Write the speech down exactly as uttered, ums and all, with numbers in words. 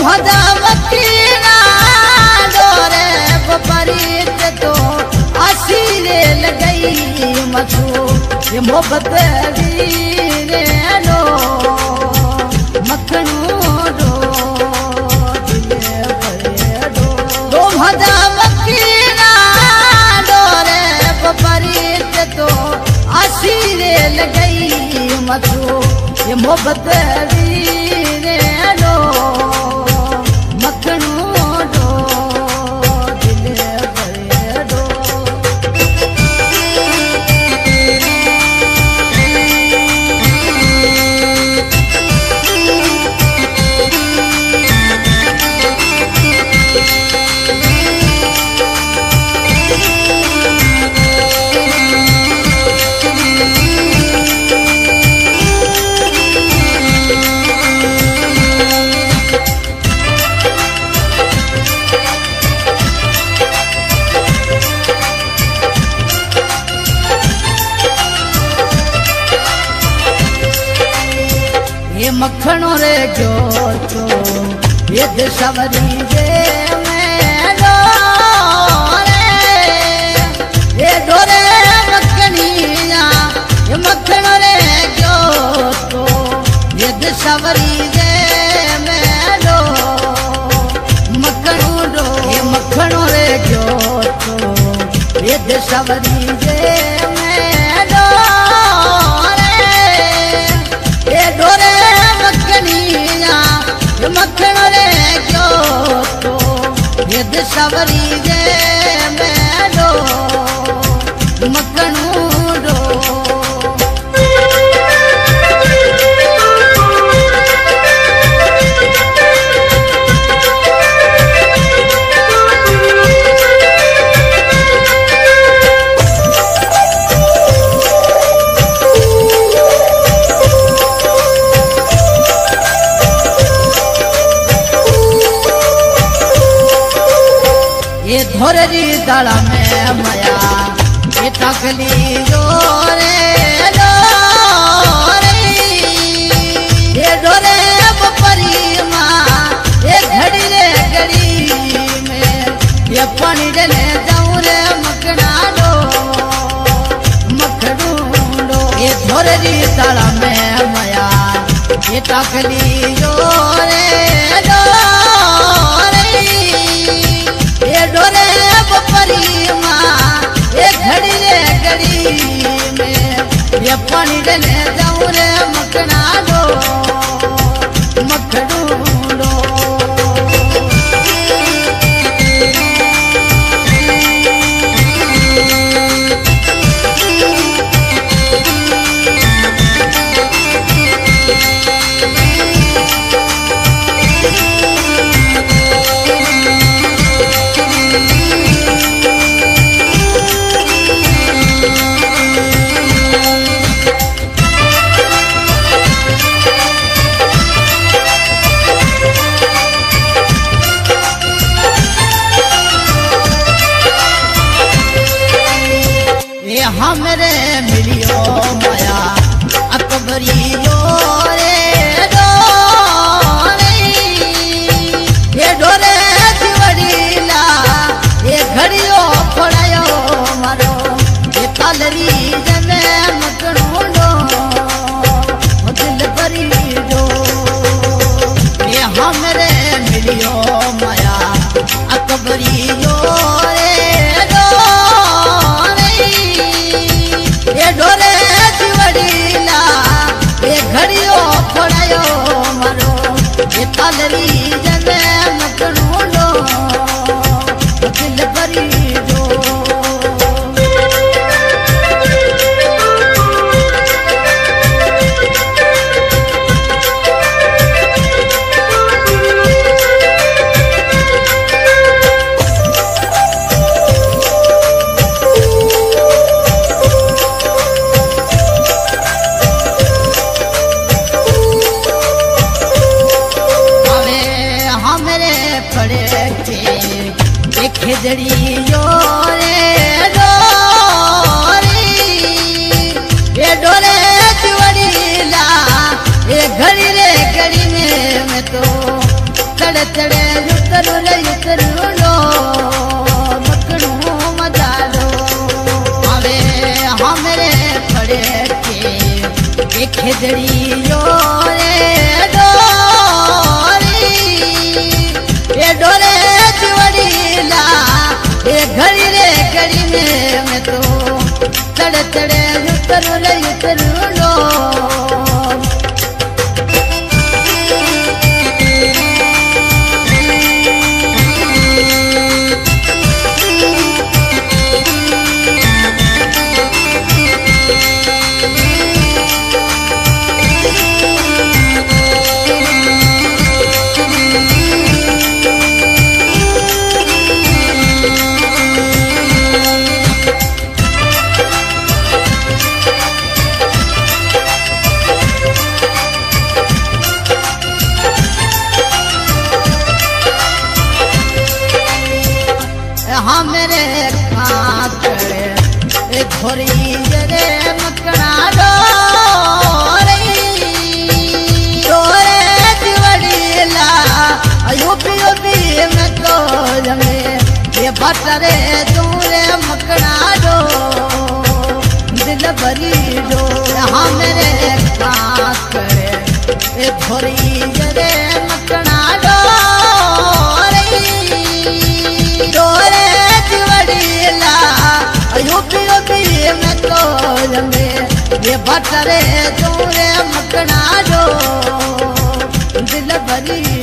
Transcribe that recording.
भजा मकीना डोरे बपरीत तो आसीरे लगई मथो ये मोहब्बत वीरे लो मखनू डो दिले भरे डो दो भजा मकीना डोरे बपरीत तो आसीरे लगई मथो ये मोहब्बत वीरे लो मखनू डो दिले भरे डो ये मखणो रे जो तो ये दशवरी जे मैं लो रे ये डोरे मखणिया ये मखणो रे जो तो ये दशवरी जे मैं लो मखणो डो ये मखणो रे जो तो ये दशवरी जे मैं लो रे ये डोरे मखण रे जो तो ये दशवरी जे मैं लो मखनू डो ये धोररी दड़ा में मया ये तकली जो रे लो रे ये डोरे बपरी माँ ये घड़ी रे घड़ी में ये पानी डले जाऊं रे मखना डो मखनू डो ये धोररी दड़ा में मया ये तकली जो रे लो ये डोरे बपरी माँ ये घड़ी रे घड़ी में ये पानी डले जाऊं रे मखना डो मखनू डो हमरे मिलियो माया अकबरी जो रे डो रे ये डोरे दिवड़ीला ये घड़ियो खोड़ायो मारो ये कालरी जमे मखनू डो दिल भरी डो ये हमरे मिलियो माया अकबरी जो डोरे दिवड़ीला ये घड़ियो खोड़ायो मारो ये कालरी जमे मखनू डो दिल भरी डो खिजड़ी यो रे डोरी ये डोरे दिवड़ीला ये घड़ी रे घड़ी में मैं तो कड़ चढ़े चढ़े उतरू रे उतरू लो मकड़ू मजालो अवे हमरे पड़े के खेदड़ी यो रे डोरी ये डोरे चिवड़ीला ये घड़ी रे घड़ी में मैं तो चढ़े चढ़े उतरू रे उतरू लो हमरे खातरे ए घोरी रे मकड़ा डोरी डोरे दिवड़ीला यूपी यूपी में तो जमे ये भटरे दूरे मकड़ा डो दिल भरी डो हमरे खातरे ए घोरी रे मकड़ा डोरी डोरे यूपी यूपी में तो जमे ये भटरे दूरे मकड़ा डो दिल भरी